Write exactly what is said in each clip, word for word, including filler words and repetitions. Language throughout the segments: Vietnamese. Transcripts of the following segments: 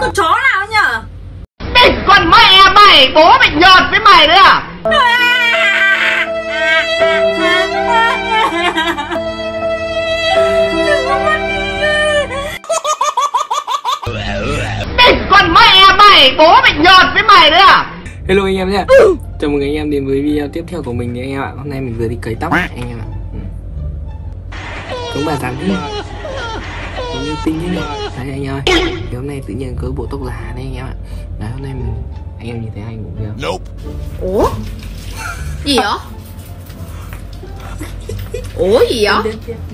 Con chó nào nhở? Địt con mẹ mày, bố mày nhọt với mày nữa à? Địt con mẹ mày, bố mày nhọt với mày nữa à? Hello anh em nhé. Chào mừng anh em đến với video tiếp theo của mình nha anh em ạ. Hôm nay mình vừa đi cấy tóc anh em ạ. Cũng bà rắn thế, cũng như tinh thế này. Đấy anh em ơi, thì hôm nay tự nhiên có bộ tóc giả đây anh em ạ. Đấy hôm nay mình, anh em nhìn thấy anh cũng chưa? Nope. Ủa? Gì vậy? Ủa gì vậy?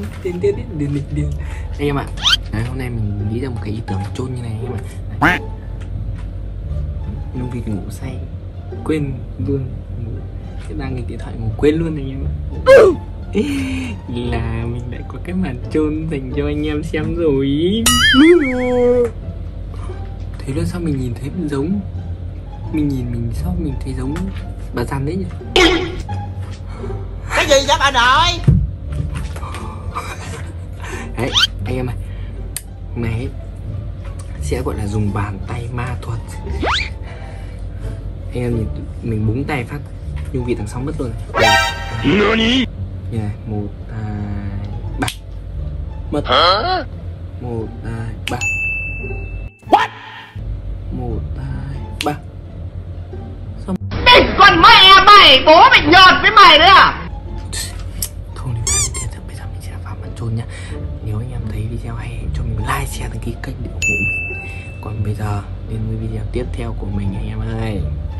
Anh em ạ, đấy hôm nay mình nghĩ ra một cái ý tưởng chôn như này anh em ạ. Nhung Vịt ngủ say, quên luôn, cái đang nghịch điện thoại ngủ quên luôn anh em ạ. Là mình đã có cái màn chôn dành cho anh em xem rồi. Thế là sao mình nhìn thấy mình giống, mình nhìn mình sao mình thấy giống bà Giàn đấy nhỉ? Cái gì vậy bà nội? Đấy anh em ơi, hôm nay sẽ gọi là dùng bàn tay ma thuật. Anh em nhìn mình búng tay phát Nhung Vịt thằng sóng mất luôn này. Nani? Như này, một, hai, ba. Mất. Hả? Một, hai, ba. What? Một, hai, ba. Xong. Địt con mẹ mày, bố mày nhọt với mày nữa à? Không liên quan đến tiền, bây giờ mình sẽ vào màn chôn nhá. Nếu anh em thấy video hay hãy cho mình like, share, đăng ký kênh để ủng hộ mình. Còn bây giờ đến với video tiếp theo của mình anh em ơi.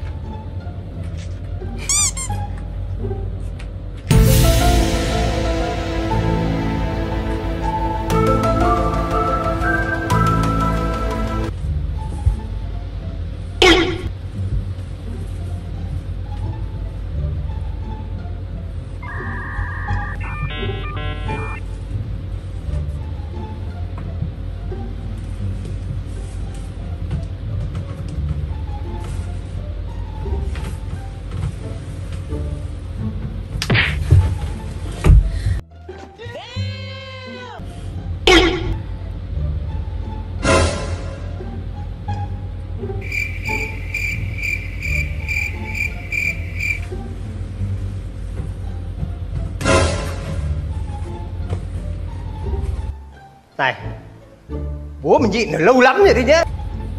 Này, bố mình nhịn được lâu lắm rồi đấy nhá.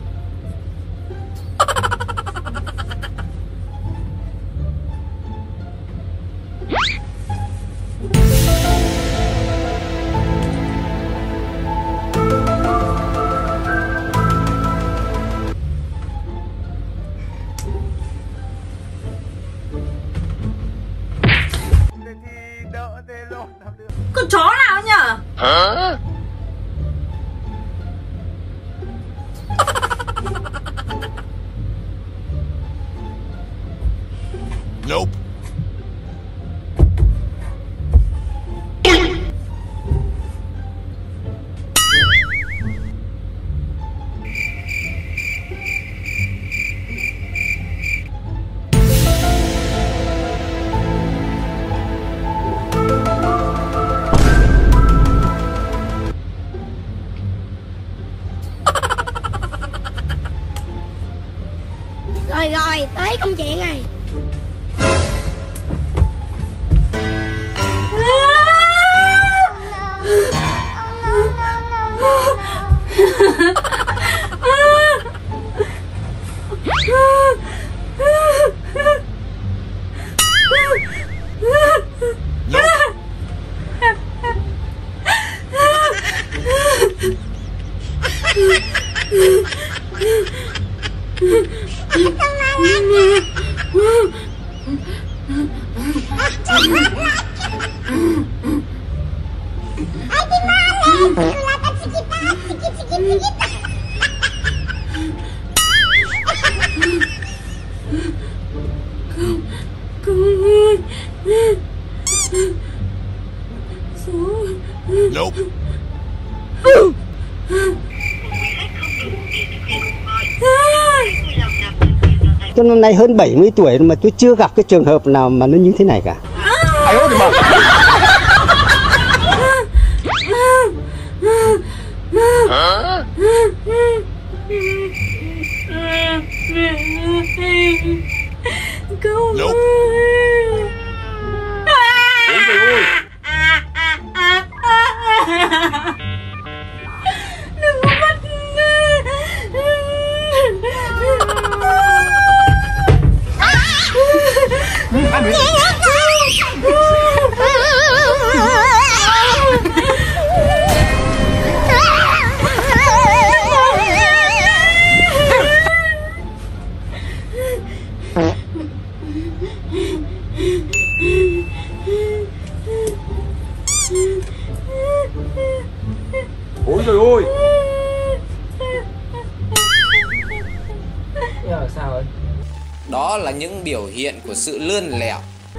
Con chó nào nhở? Hả? Nope. Rồi rồi, tới công chuyện này. Nope. Tôi năm nay hơn bảy mươi tuổi mà tôi chưa gặp cái trường hợp nào mà nó như thế này cả. Ai ơi mà. Hả? Ôi trời ơi. Giờ sao rồi? Đó là những biểu hiện của sự lươn lẹo.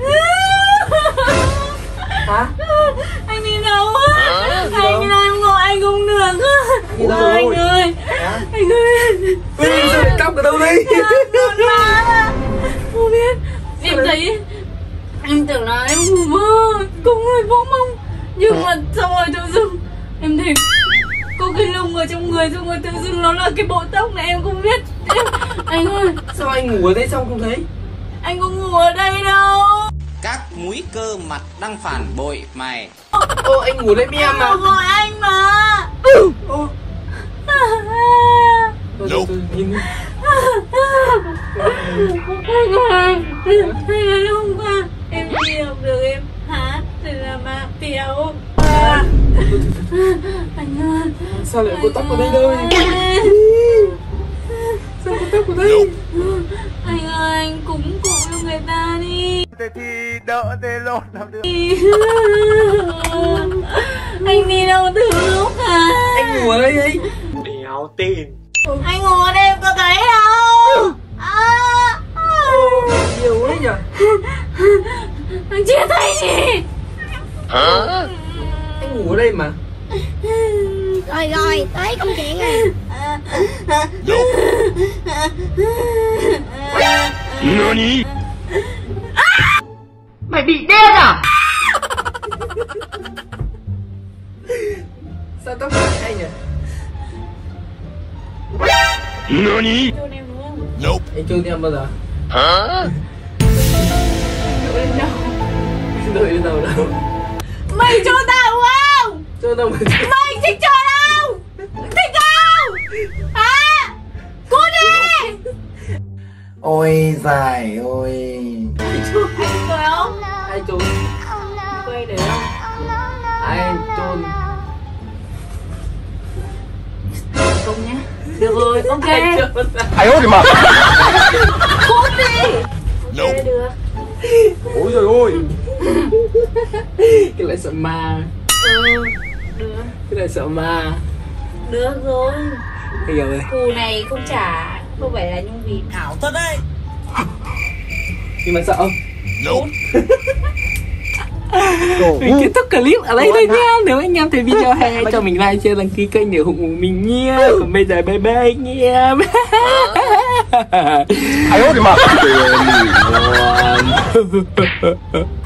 Hả? Anh đi đâu á? Anh đi đâu em gọi anh không được á. Đi đâu Anh rồi? ơi. Hả? Anh ơi. Ui, sao lại cắp ở đâu đây? Không biết. Em thấy em tưởng là em ngủ mơ có người vỗ mông, nhưng mà xong rồi tự dưng em thấy có cái lông ở trong người, xong rồi tự dưng nó là cái bộ tóc này em không biết. Anh ơi, Sao anh ngủ ở đây xong không thấy? anh có ngủ ở đây đâu. Các múi cơ mặt đang phản bội mày. Ô, anh ngủ đây với em mà. Em gọi anh mà. Ô. Thôi, thôi, thôi, nhìn đi. Anh ơi, hay là lúc hôm qua em đi học được em hát thì là mà tiểu. À. Anh ơi, Sao lại có tóc ở đây đâu? Sao có tóc ở đây? anh ơi, anh cúng cụ cho người ta đi. Thế thì đỡ thế lộn làm được. Anh đi đâu từ lúc à? Anh ngủ ở đây ấy. Đéo tin. Anh ngủ ở đây em có thấy đâu. À. Nhiều quá nhỉ? Anh chia tay đi. Hả? Anh ngủ ở đây mà. Rồi rồi, tới công chuyện rồi. Nani? Mày bị điên à? Sao tóc lại anh nhỉ? Nani? Chôn em đúng không? Nope. Anh chôn em bao giờ? Hả? Đợi em đâu? Đợi đến đâu đâu? Mày chôn tao đúng không? Chôn đâu mà chôn? Mày thích chôn không? Thích không? Hả? Cút đi. Ôi dài ôi. Anh cười không? Ai chôn? Quay để không? Ai chôn? Không nhá. Được rồi, ok. Ai chôn? Ai ôi mà. Cút đi. Nope. Ok, được. Ôi trời ơi. Cái lại sợ ma. Ừ, được. Cái lại sợ ma. Được rồi. Bây giờ rồi. Cù này không trả, không phải là nhung vịt ảo thật đấy. Nhưng mà sợ không? Nope. Mình kết thúc clip ở đây thôi nha. Nếu anh em thấy video hay hãy cho mình like, share, đăng ký kênh để ủng hộ mình nha. Còn bây giờ bye bye anh em. Ai ôi mà. Ngon.